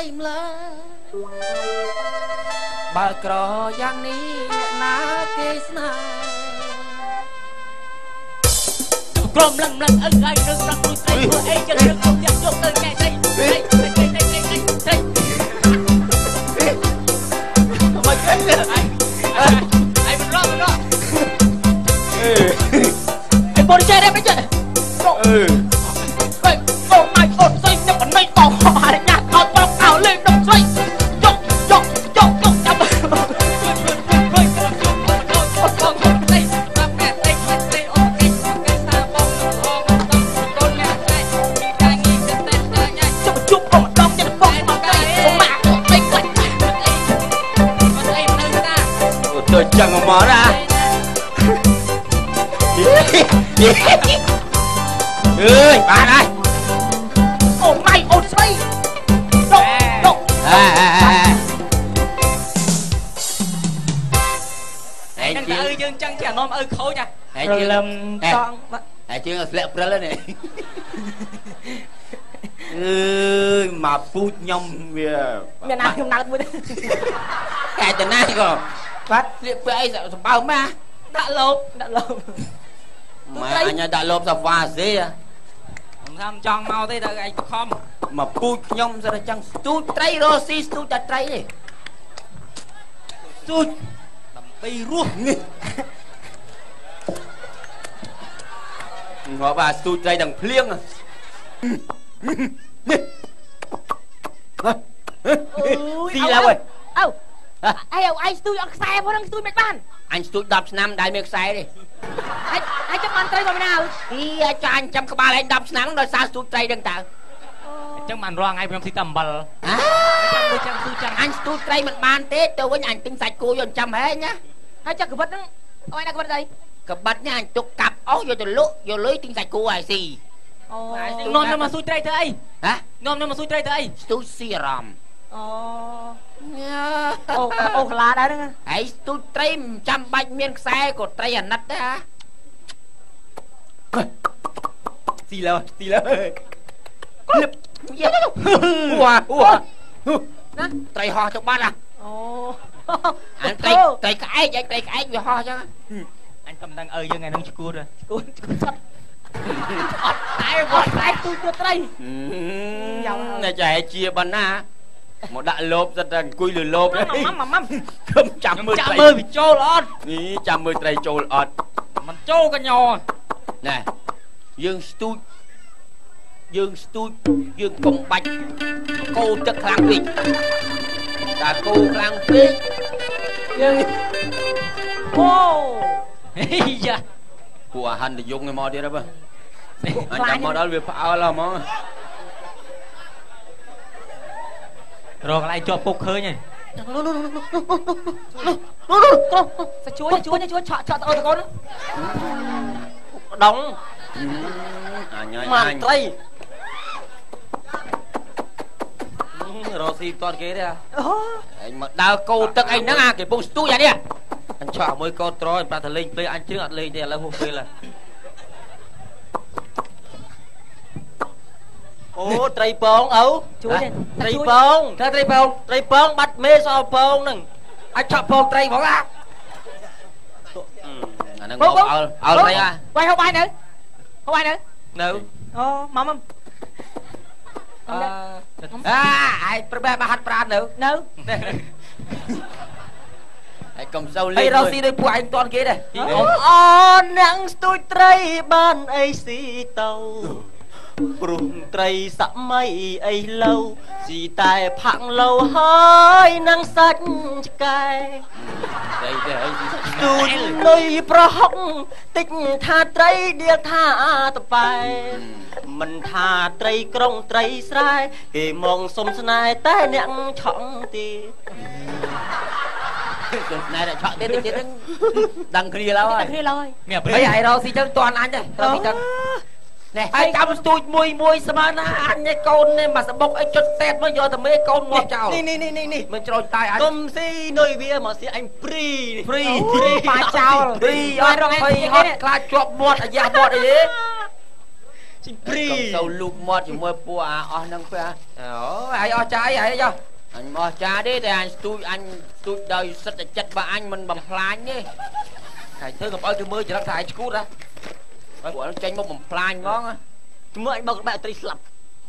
ម្ល៉េះបើក្រយ៉ាងនេះណាគេស្នេហ៍ក្រុមលឹងអឹងហើយនឹងប្រឹងជួយត្រីធ្វើអីចឹងនឹងខ្ញុំយកទៅចែកត្រីត្រីអីមិនគេអីមិនរកអីបរិជ័យទេមិនចេះអូម៉ៃអូនស្អីខ្ញុំមិនតោះអរញ្ញាតអត់បោកអោលេងដុំស្អីយកចាប់ chẳng có món à ơi bạn ơi ôi mày ôi say đụng anh chị ơi dương chân chả nôm ơi khôi nha rồi làm con anh chưa ngồi lẹp ra lên này ơi mà phút nhom kìa miền nào không nào mới cái tên này rồi phát liệp bệ sợ bao ma đã lộp mà anh đã lộp sao pha gì à tham chọn mau thế là anh không mà phút nhom ra chẳng tu trai rồi si tu chặt trai đi tu đầm bay ruột ngõ bà tu trai đằng pliêng à gì là vậy ai tôi ăn xe phải không tôi mệt ban anh tôi đập năm đại miệt xe đi ai chắc ăn trai rồi nào đi cho anh trăm cái ba anh đập nắng rồi sao tôi trai đừng tạo chắc màn roang ai trong si tầm bờ anh tôi trai mình ban tết tôi với anh tinh sạch cô rồi trăm hết nhá ai chắc cái vật đó ai đang cái vật đây cái bật nha anh chụp cặp áo vô lưới tinh sạch cô ai gì non nó mà xui trai thế ấy hả non nó mà xui trai thế ấy tôi xì rầm ô lá đấy đó ấy tôi trai trăm bạch miên xe của trai ảnh nát đấy hả xì lơ trai ho cho ba là anh trai cái vừa ho chứ anh cầm đang ơi giờ ngày nông chua rồi chua sắt ai tôi chưa trai này chạy chia bắn à một đại lốp rất là cùi lừa lốp đấy mắm không chạm mươi bị trâu lọt ní chạm mươi trai trâu lọt mình trâu cả nhỏ nè dương công bạch cô chất khang vịt là cô khang vịt dương ô dạ của hắn thì dùng cái mò đi đó bơ anh chạm mò đó việc phao là mò rồi lại cho phục hơi nhỉ sao chúa chọn tao con đóng màn tây rồi xì toàn kế đấy à anh mà đào câu tức anh nắng à cái bông stu vậy đi anh chọn mới con trôi anh ta thằng linh play anh chưa ăn lên thì là hôm play là ô trai bông ấu trai bông bắt mê sao bông nè anh chọn bông trai bông à anh ngọc ở đây à quay không ai nữa đâu ô mắm ai prepare ba hạt pran nữa ai cầm sâu lên rồi xí đây phụ anh toàn kia đây nắng tôi trai ban ấy xí tàu Prung trai sắm mây ấy lâu chỉ tài phẳng lâu hơi nắng sách cay tôi nơi pro hóc tích tha trai điệp tha tập bài mình tha trai krong trai sai thì mong sông snai tai nặng chọn ti này là chọn tên đằng kia lâu rồi mẹ bây giờ đâu xí chân toàn anh đây đâu xí chân nè ai chăm tôi mùi xem na anh ấy con này mà sẽ bốc anh chốt tét mới giờ thì mấy con ngọt chào nè mình trôi tay anh công si nơi bia mà si anh free ba chào free ơi rồi hot class chọp bọt ở nhà bọt đấy ជីព្រីកុំទៅលូកមាត់ជាមួយពួកអស់ហ្នឹងពេះអូហើយអស់ចាយហើយចុះអញអស់ចាទេតែអញស្ទូចដោយសិទ្ធិចិត្តរបស់អញមិនបំផ្លាញទេហើយធ្វើកុំឲ្យគេមើលចរិតថាឯងឈួតហ៎ហើយពួកហ្នឹងចេញមកបំផ្លាញហ្មងមើលអញបោកបែកត្រីស្លាប់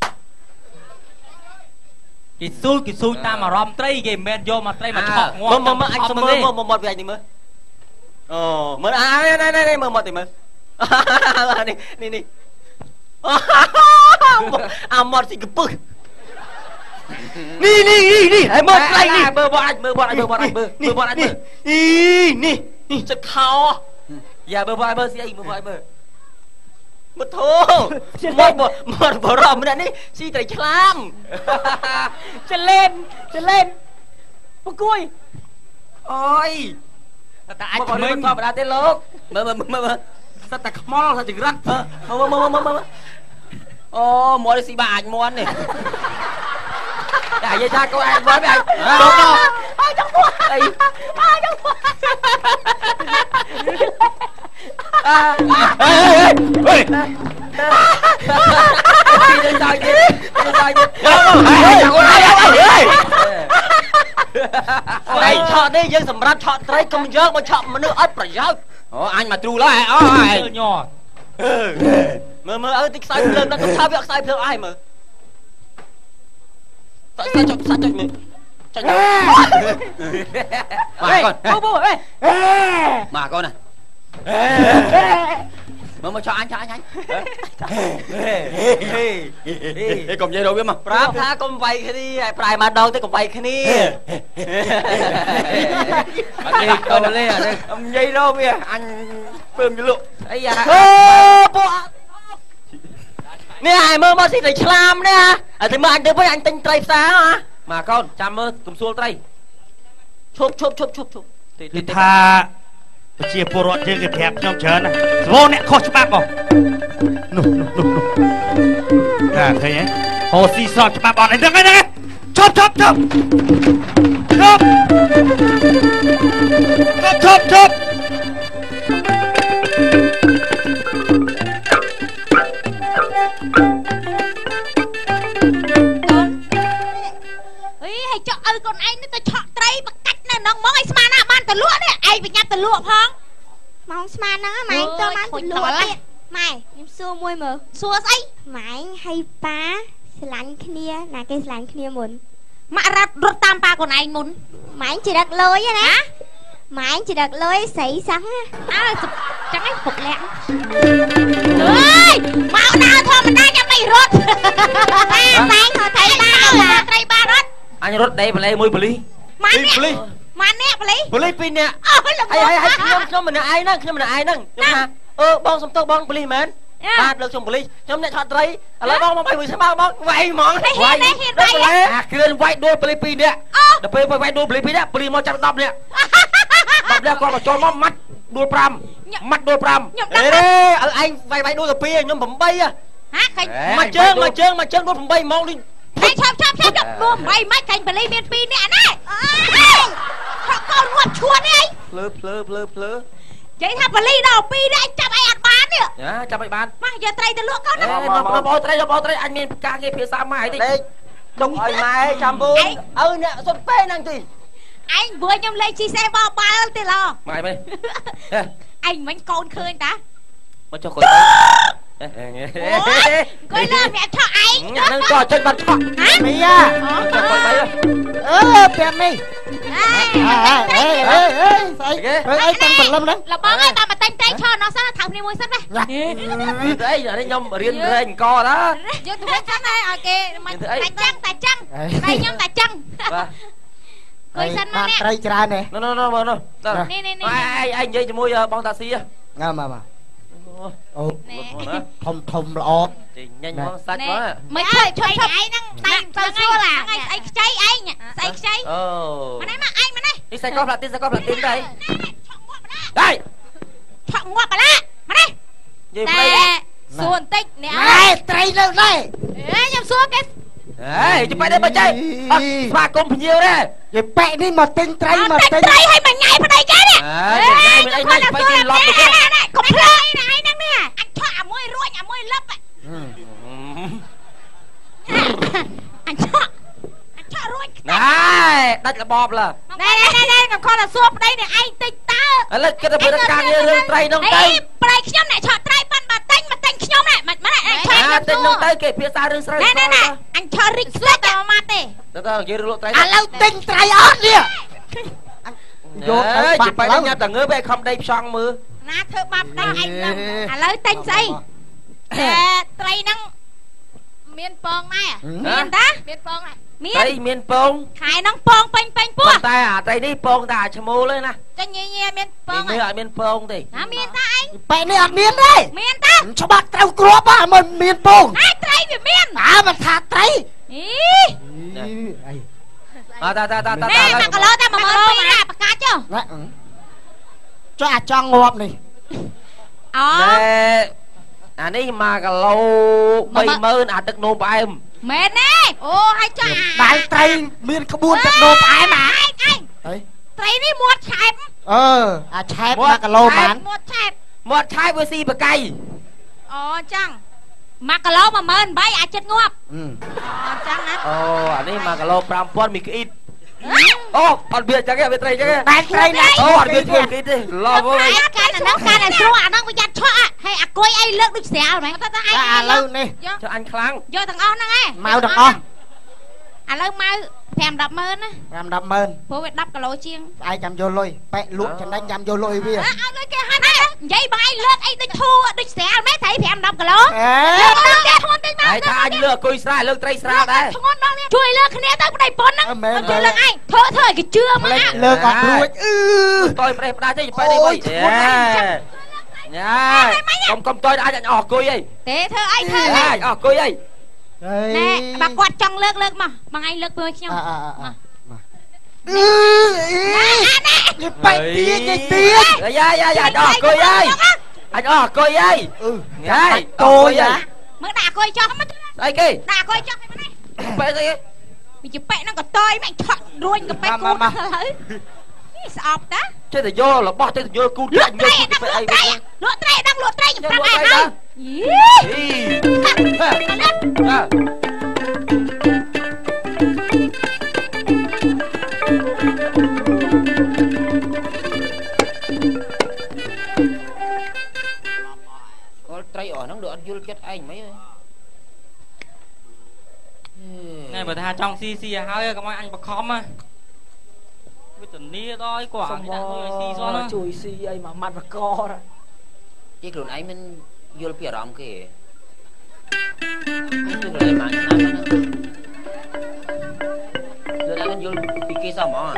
គេស៊ូតាមអារម្មណ៍ត្រីគេមិនមែនយកមកត្រីមកឆក់ងាប់មើលអញមើលមាត់វាអញនេះមើលអូមើលនេះមើលមាត់ទៅមើលនេះអាមាត់ស៊ីកពឹសនេះហើយមើលត្រីនេះមើលបាត់មើលអីនេះចិត្តខោយ៉ាមើលបាត់មើលស៊ីអីមើលបាត់មើលមកធោមាត់បរមម្នាក់នេះស៊ីត្រីឆ្លាមចលែនបកគួយអូយតែអាចមិនធម្មតាទេលោកមើលសិតតែខ្មល់សិតចង្រិតមើលអូមកស៊ីបាអាចមន់នេះតែនិយាយថាកូនឯងមកឯងលោកអើចង់មកអីចង់មកហេពីដល់ទៀតអីឆក់នេះយើងសម្រាប់ឆក់ត្រីកុំយកមកឆក់មនុស្សអត់ប្រយោជន៍អូអញមកទ្រូឡើយអូឯងញ័រមើលអើទីខ្សែភ្លើងដល់កុំថាវាខ្សែភ្លើងអីមើលតែចុចមើលចុចមកកូនមកឆក់អញកុំនិយាយរកវាមកប្រាប់ថាកុំវាយគ្នាហើយប្រាយមកដងទៅកុំវាយគ្នាអត់នេះកូនលេអានេះនិយាយរកវាអញពើមជលក់អីយ៉ាពួកនេះហើយមើលមកស៊ីត្រីឆ្លាមនេះហើយទៅមើលអញទៅវិញអញទិញត្រីផ្សារហ៎មកកូនចាំមើលកុំសួលត្រីឈប់គេថាប្រជាពលរដ្ឋយើងគេប្រាប់ខ្ញុំច្រើនណាស្វោអ្នកខុសច្បាប់ហ៎នោះឃើញទេហូស៊ីស្របច្បាប់អត់អីហ្នឹងឈប់ឲ្យចុះឲ្យកូនឯងនេះទៅឆក់ត្រីបកាច់នៅក្នុងមកឲ្យស្មានណាបានទៅលក់នេះឯងបញ្ញាប់ទៅលក់ផងម៉ោងស្មានហ្នឹងម៉ែងទៅបានទៅលក់ទៀតម៉ែខ្ញុំសួរមួយមើលសួរស្អីម៉ែងឲ្យប៉ាស្រឡាញ់គ្នាណាគេស្រឡាញ់គ្នាមុនម៉ាក់រត់តាមប៉ាកូនឯងមុនម៉ែងជ្រឹកលុយណាម៉ែងជ្រឹកលុយស្រីសោះអើចឹងឯងពុកលាក់អើយមកដើរធម្មតាចាំមិនរត់ម៉ែងเขาត្រីបានរត់អញរត់ដេបលេមួយបលីម៉ាននេះបលីពីរនាក់ហើយខ្ញុំម្នាក់ឯងហ្នឹងខ្ញុំថាបងសុំទោសបងបលីមែនបាទលើកខ្ញុំបលីខ្ញុំអ្នកឆក់ត្រីឥឡូវបងមកបាយមួយស្មៅបងវាយហ្មងវាយអាគ្រឿនវាយដួលបលី2នាក់ដល់ពេលវាយដួលបលី2នាក់បលីមកចាប់10នាក់10នាក់គាត់មកចូលមកម៉ាត់ដួល5ម៉ាត់ដួល5 អេឲ្យឯងវាយដួលទៅ2ខ្ញុំ8ហ៎ឃើញមកជើងដួល8ម៉ោងនេះហើយឆាប់ដួល8ម៉េចឃើញបលីមាន2នាក់ណាឆក់កូនងាប់ឈួននេះភ្លើនិយាយថាបលីដល់2នាក់ចាប់អីអត់បាននេះចាប់អីបានមកយកត្រីទៅលក់កូនណាបោត្រីអញមានការងារភាសាម៉ែតិចទុកឲ្យម៉ែចាំពូឲ្យអ្នកសុទ្ធពេហ្នឹងទីឯងvừaខ្ញុំលេងជីសេះបោបាល់ទេឡម៉ែឯងមិញកូនឃើញតាមកចុះកូនកូនលើម្នាក់ឆក់ឯងនឹងចុះចុចបាត់ឆក់មីយ៉ាចុះកូនបីពាក់នេះស្អីគេអីតាំងបលឹមហ្នឹងលបងឯងតាមមកតែងឆក់នោះសិនថៅគ្នាមួយសិនណាទៅអីខ្ញុំរៀនរែងអង្គតាយកទៅវិញសិនហើយឲ្យគេមិនតែចឹងតែខ្ញុំតែចឹងគួយសិនមកនេះត្រីច្រើនទេនោះនេះឯងនិយាយជាមួយបងតាស៊ីមកអូធំល្អចេញញ៉ាញ់មកសាច់មកមិនឈប់ឯងហ្នឹងតែទៅសួរឡាស្អីខ្ចីឯងស្អីខ្ចីអូមកនេះមកឯងមកនេះនេះសាច់កោផ្លាទីនទៅហេឆក់ងាប់បលាមកនេះនិយាយតែសួរបន្តិចនេះត្រីនៅដែរខ្ញុំសួរគេចាំបែរទៅបើចេះអត់ស្វាគមន៍ភ្ញៀវទេនិយាយប៉ែនេះមកទិញត្រីឲ្យមួយញ៉ៃប្តីគេនេះញ៉ៃមិនអីណាបែរគេឡប់ទៅកុំភ្លើយណាឯងហ្នឹងនេះអញឆក់អាមួយរួចអាមួយលឹបដាច់របបឡើណែខ្ញុំខំតែសួរប្តីនេះឯងតិចតើឥឡូវគិតទៅពីការងាររឿងត្រីនោះទៅប្តីខ្ញុំអ្នកឆក់ត្រីប៉ាន់បើតែងមកតែងខ្ញុំណែមិនតែងនោះទៅគេភាសារឿងស្រូវណែអញឆក់រិចស្លេចតែមកទេទៅនិយាយរឿងលក់ត្រីឥឡូវទិញត្រីអត់នេះយកទៅបាក់ទៅញ៉ាំតងើបឯខំដីផ្សងមើលណាធ្វើបាបប្តីឯងឥឡូវតែងស្អីត្រីហ្នឹងមានពងដែរមានតាមានពងដែរមានត្រីមានពងខែហ្នឹងពងពេញពោះតែអាត្រីនេះពងតែឈ្មោលទេណាចាញញមានពងនេះអត់មានពងទេណាមានតាឯងបែនេះអត់មានទេមានតាច្បាប់ត្រូវគ្រាប់មិនមានពងត្រីវាមានមិនថាត្រីអីតាណែ1គីឡូតែ12000ណាប្រកាសចុះចុះអាចង់ងាប់នេះអូអានេះ1គីឡូ30000អាទឹកនោមផ្អែមមែនទេអូហើយចុះដៃត្រីមានក្បួនទឹកនោមផ្អែមឯងត្រីនេះមាត់ឆែបអាឆែប1គីឡូបានមាត់ឆែបវាស៊ីបកៃអូចឹង1គីឡូ18000អាចចិត្តងាប់អូចឹងណាអូអានេះ1គីឡូ5000មានក្អ៊ីតអូអត់មានចឹងទេវាត្រីចឹងតែត្រីណាអូអត់មានក្អ៊ីតទេឡប់ហើយកាលហ្នឹងកាលតែស្រួលអាហ្នឹងប្រយ័ត្នឆក់ហើយអាគុយអីលើកដូចស្រាលហ្មងទៅឯងឥឡូវនេះចុះអញខ្លាំងយកទាំងអស់ហ្នឹងឯងម៉ៅទាំងអស់ឥឡូវម៉ៅ5-10ម៉ឺនណា 5-10ម៉ឺនព្រោះវា10គីឡូជាងឯងចាំយកលុយប៉ែលក់ចំណេញចាំយកលុយវាឲ្យលុយគេហាត់និយាយបងឯងលើកអីដូចធូរដូចស្រាលមែនត្រី5-10គីឡូលើកទៅគេធ្ងន់តិចមកហើយថាអញលើកអង្គុយស្រាលលើកត្រីស្រាលដែរធ្ងន់ដល់ជួយលើកគ្នាទៅប្តីប៉ុនហ្នឹងជួយលើកឯងធ្វើឲ្យគេជឿមកលើកអត់រួចតយប្រេះផ្ដាច់ទេប៉ែនេះវិញញ៉ាកុំតយអាចអញអស់អង្គុយអីទេធ្វើអីធ្វើអញអស់អង្គុយអីណែបើគាត់ចង់លើកមកបងឯងលើកធ្វើខ្ញុំនេះបែកទៀតយ៉ាអញអស់អង្គុយអីអញអស់អង្គុយអីញ៉ាកូយមើលដាក់អង្គុយចុះមកអីគេដាក់អង្គុយចុះឯនេះបែកស្អីវាជាបែកហ្នឹងក៏តយមិនឆក់រួញក៏បែកគូឥឡូវនេះស្អប់តាចេះតែយករបស់ចេះតែយកគូចាក់យកគូទៅអីវិញលក់ត្រីដឹងលក់ត្រីខ្ញុំប្រាប់ឯងហើយយីត្រីអស់ហ្នឹងដូចអត់យល់ចិត្តឯងមិនអីបើថាចង់ស៊ីឲ្យហើយកុំឲ្យអញបខំណាវិធានីដល់អីគាត់នេះដាក់ឲ្យស៊ីសោះជួយស៊ីអីមួយម៉ាត់បកទីខ្លួនឯងមិនយល់ពីអារម្មណ៍គេទីខ្លួនឯងមកឆ្នាំហ្នឹងលើកឯងយល់ពីគេសោះហ្មង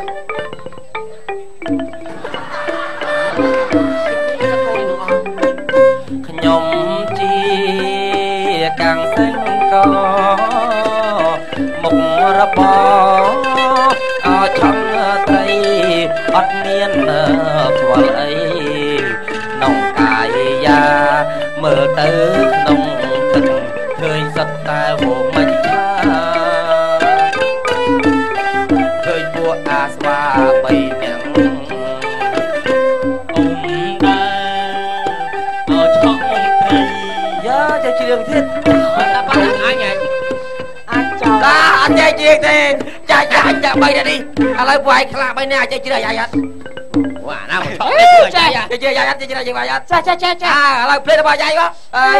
ខ្ញុំជាកាំងសិនកមុខរបអឆំត្រីអត់មានខ្វល់អីក្នុងកាយយ៉ាមើលទៅក្នុងទឹកឃើញសត្វតែវងមិនថាឃើញពួកអាស្វា3នាក់จะเชื่อทิศแต่ป้าอันไงตาอันใจจริงទេចាចាបីនេះឥឡូវវាយខ្លាបីនេះអាចជឿយ៉ាយ៉ាវ៉ាណាមកឆក់នេះជឿយ៉ាជឿយ៉ាយ៉ាជឿយ៉ាចាឥឡូវភ្លេចរបស់យាយមកអី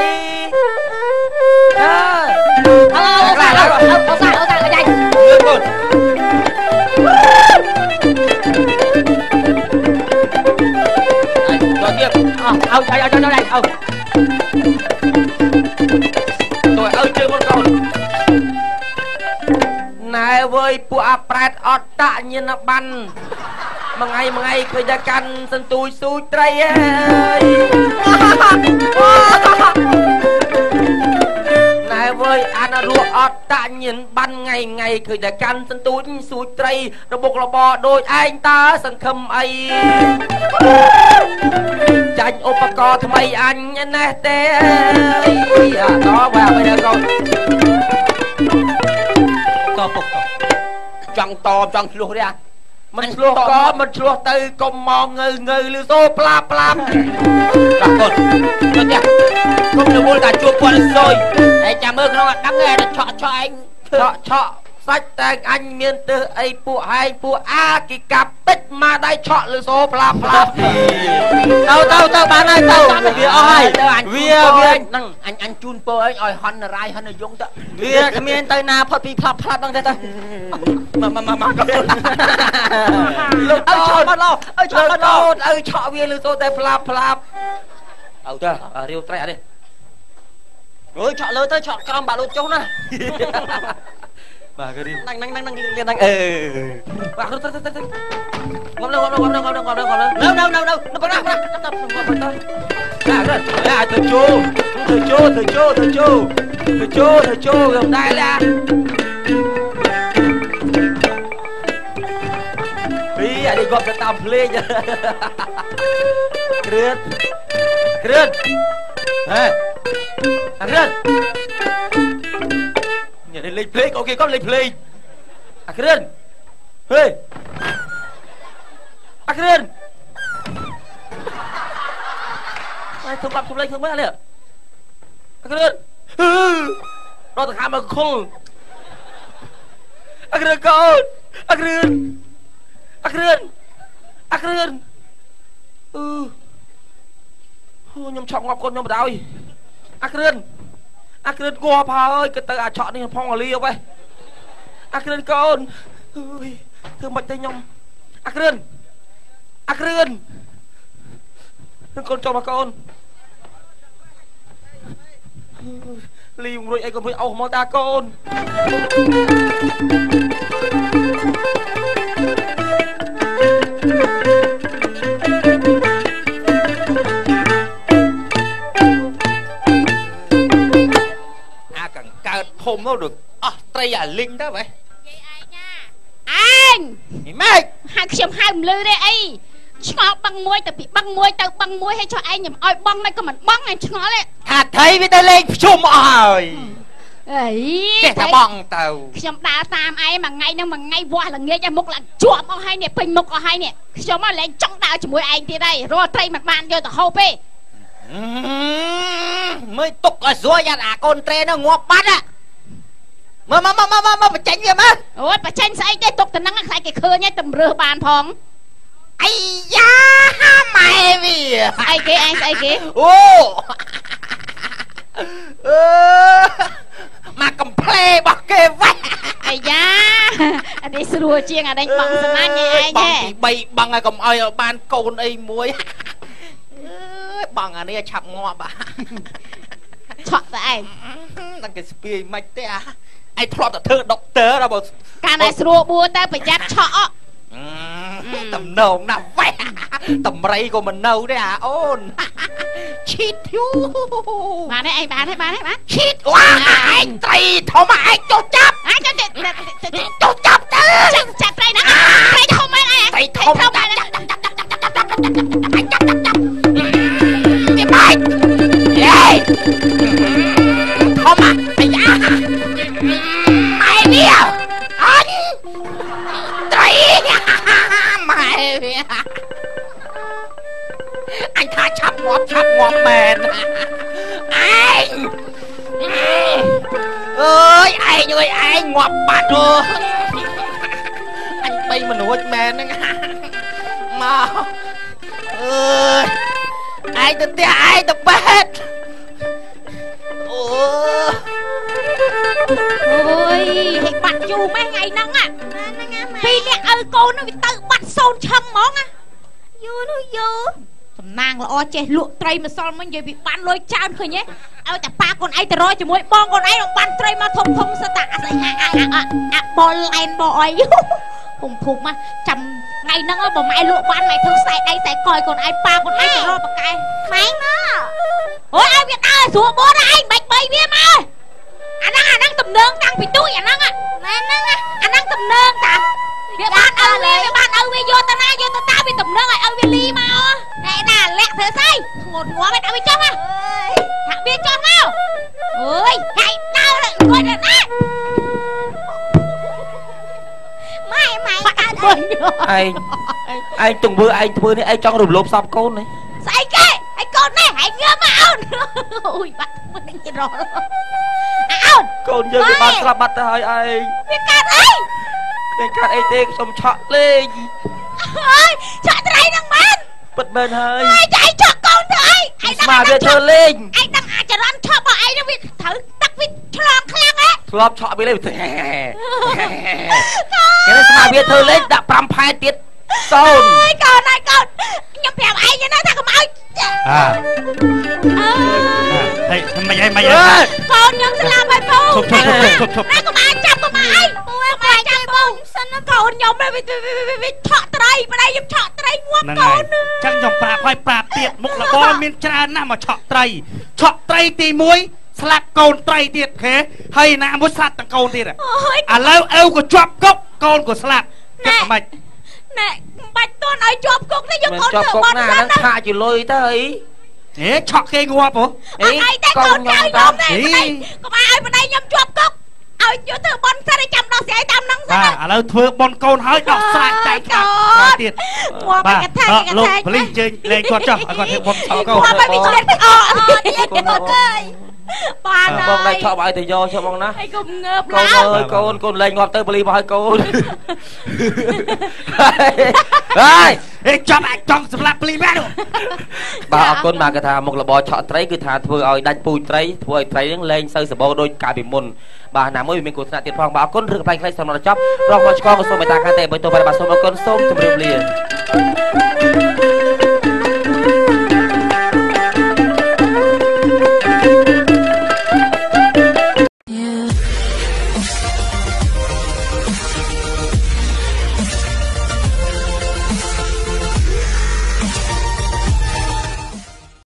អូសាយាយលើកមុនទៅទៀតឲ្យជើងមកកូនណែវើយពួកអាប្រែតអត់តាក់ញៀនបានមួយថ្ងៃឃើញតែកាន់សន្ទូចស៊ូចត្រីអើយណែវើយអានរស់អត់តាក់ញៀនបានថ្ងៃឃើញតែកាន់សន្ទូចស៊ូចត្រីរបបុករបរដូចឯងតើសង្ឃឹមអីចាញ់ឧបករណ៍ថ្មីអញណេះទេអាតបើអ្វីដែរកូនតពុកចង់តចង់ឆ្លោះទេមិនឆ្លោះក៏មិនឆ្លោះទៅកុំមកងើឬសូផ្លាប់បាទកូនទៅទៀតកុំរវល់តែជួបគាត់សុយហើយចាំមើលក្នុងអាដឹងឯងឆក់ឯងឆក់សាច់តែអញមានទើអីពួកហែងពួកអាគេកាប់តិចមកដៃឆក់លើសូផ្លាប់ទៅបានហើយទៅវាអស់ហើយវាហ្នឹងអញជូនពើអញឲ្យហន់រាយហន់យងទៅវាគ្មានទៅណាផុតពីផ្លាប់ហ្នឹងទេទៅមកលោកឲ្យឆក់មកឡោឲ្យឆក់មកឡោឲ្យឆក់វាលើសូតែផ្លាប់ទៅរាវត្រេះអត់ទេអើយឆក់លើទៅឆក់ក្រំបាក់លូតចុះណាបាទគេរៀនហ្នឹងរៀនហ្នឹងបាទទៅងប់នៅទៅជូខ្ញុំដែរឡាពីអានេះគាត់ទៅតាមភ្លេងគ្រឿនហេអាគ្រឿនញ៉ាំលេងភ្លេងអូខេគាត់លេងភ្លេងអាគ្រឿនហេអាគ្រឿនអើធំបាប់ធំលេងធ្វើមើលនេះអាគ្រឿនដល់ទៅខាងមកខុលអាគ្រឿនកូនអាគ្រឿនខ្ញុំឆក់ងាប់កូនខ្ញុំបដ ாய் អាគ្រឿនងាប់ហើយគិតទៅអាឆក់នេះផងអាលីអីអាគ្រឿនកូនអើយធ្វើមិនទេខ្ញុំអាគ្រឿនកូនចូលមកកូនលីងរួយអីកូនរួយអោសមកតាកូនធំនោះដូចអស់ត្រីអាលីងទៅបែនិយាយឯងណាឯងម៉េចហៅខ្ញុំហៅមិនលឺទេអីឆ្ងល់បឹងមួយទៅពីបឹងមួយទៅបឹងមួយឲ្យចុះឯងខ្ញុំឲ្យបឹងនេះក៏មិនបឹងឯងឆ្ងល់ទេថាថៃវាទៅលេងភ្ជុំអស់ហើយអីចេះតែបឹងទៅខ្ញុំដើរតាមឯងមួយថ្ងៃនឹងមួយថ្ងៃវាស់ល្ងាចឲ្យមុខឡើងជាប់អស់ហើយនេះពេញមុខអស់ហើយនេះខ្ញុំមកលេងចង់ដើរជាមួយឯងទៀតហើយរត់ត្រីមិនបានយកទៅហូបទេមើលទុកឲ្យស្រួយយ៉ាអាកូនត្រេនោះងាប់បាត់មើលបញ្ចេញវាមើលអូយបញ្ចេញស្អីទេទុកទៅនឹងខ្លាចគេឃើញហើយតម្រើសបានផងអាយ៉ាម៉ែវាស្អីគេឯងស្អីគេអូមកកំ plei របស់គេវិញអាយ៉ាអានេះស្រួលជាងអានេះបងសំណាញ់ឯងហ៎3បងឲ្យកុំឲ្យបានកូនអីមួយបងអានេះឆាប់ងាប់ឆក់តែឯងតែគេស្ពាយមិនទេឯងធ្លាប់តែធ្វើដុកទ័រដល់បើកាលណាស្រួលបួទៅប្រយ័ត្នឆក់តំណងណាស់វ៉ែតម្រៃក៏មិននៅទេអាអូនឈីតយូបានទេឯងបានឈីតវ៉ាឯងត្រីធំឯងចុះចាប់ឯងចុះចាប់ទៅចាប់ត្រីណាត្រីធំឯងត្រីធំវាបាច់ហេធំអាយ៉ាម៉ែវាអញត្រីម៉ែវាអញថាឆាប់ងាប់មែនឯងអើយឯងងាប់បាត់អញបីមិនរួចមែនហ្នឹងមកអើយឯងទៅផ្ទះឯងទៅពេទ្យអូយហេបាត់យូរម៉េះថ្ងៃហ្នឹងពីរអ្នកឪកូននោះវាទៅបាត់សូនឈឹងហ្មងយូរនោះយូរតំណាងល្អចេះលក់ត្រីម្សិលមិញនិយាយពីបានលុយច្រើនឃើញទេឲ្យតែប៉ាកូនឯងទៅរកជាមួយបងកូនឯងបានត្រីមកធំស្តាស្អីអាបលឡែនបអីភុំមកចាំថ្ងៃហ្នឹងបើម៉ែលក់បានម៉ែធ្វើខ្សែដៃខ្សែកយកូនឯងប៉ាកូនឯងទៅរកបកែម៉ែណាអូយឲ្យវាដើរស្រួលបួនឯងបាច់បីវាមកអាហ្នឹងតំណើងតាំងពីទូចអាហ្នឹងម៉ែហ្នឹងអាហ្នឹងតំណើងតាវាបានឲ្យវាយកទៅណាយកទៅតាវាតំណឹងឲ្យវាលីមកណែណាលាក់ធ្វើស្អីធ្ងន់ងាប់ឲ្យវាចុះមកថាវាចុះមកអើយហើយដើរគាត់ណាម៉ែកើតអីឯងទង្វើឯងធ្វើនេះឯងចង់រំលោភសពកូននេះស្អីគេឯងកូននេះឯងងើបមកអូនអូយបាត់មិនទៀតរលអោកូនយើងបានស្លាប់បាត់ទៅហើយឯងវាកាត់អីខ្ញុំកាត់អីទេខ្ញុំឆក់លេងអើយឆក់ត្រីនឹងបានពិតមែនហើយឯងឆក់កូនទៅអីឯងស្មាវាធ្វើលេងឯងដឹងអាចរន់ឆក់របស់ឯងវាត្រូវទឹកវាឆ្លងខ្លាំងហ៎ធ្លាប់ឆក់វាលេងគេស្មាវាធ្វើលេងដាក់5ផែទៀតសូនអើយកូនហើយកូនខ្ញុំប្រាប់ឯងណាថាកុំឲ្យហេមិនអីកូនខ្ញុំស្លាប់ហើយពូឈប់ណាកុំឲ្យចាប់កុំឲ្យពូឲ្យចាប់ពូសិនណាកូនខ្ញុំវាឆក់ត្រីប្តីខ្ញុំឆក់ត្រីងាប់កូនចឹងខ្ញុំប្រាប់ឲ្យប្រាប់ទៀតមុខរបរមានច្រើនណាស់មកឆក់ត្រីទី1ស្លាប់កូនត្រីទៀតខេហើយណាមួយស្លាប់ទាំងកូនទៀតឥឡូវអ៊ូក៏ជាប់គុកកូនក៏ស្លាប់គិតមិនណែបាច់តន់ឲ្យជាប់គុកនេះយកកូនធ្វើបាត់សិនណាថាជាលុយទៅអីឆក់គេងាប់ហ៎អីតែកូនខ្ញុំខ្ញុំនេះកុំឲ្យប្តីខ្ញុំជាប់គុកឲ្យយកធ្វើបន់សិនឲ្យចាំដោះស្រាយតាមហ្នឹងសិនណាឥឡូវធ្វើបន់កូនហើយដោះស្រាយចែកខាងទៀតមកកថាលោកប៉លីសជើញលេងគាត់ចុះឲ្យគាត់ធ្វើបន់ឆក់កូនមកមិនឆ្លៀតទៀតកូនអើយបានបងដៃឆក់ឲ្យទៅយកចុះបងណាហើយកុំងើបកូនឡើយអើយកូនលេងងាប់ទៅប៉លីសមកឲ្យកូនហើយចាប់អាចចង់សម្លាប់ប៉លីសមែនបាទអរគុណបាទគេថាមុខរបរឆក់ត្រីគឺថាធ្វើឲ្យដាច់ពូជត្រីធ្វើឲ្យត្រីហ្នឹងលែងសូវសបោដូចកាលពីមុនបាទណាមួយវាមានគ្រោះថ្នាក់ទៀតផងបាទអរគុណរឿងផ្លែខ្លីសម្រាប់ចប់រកមកឆ្កងសូមមេត្តាខាងតែបើទៅបាទសូមអរគុណសូមជម្រាបលា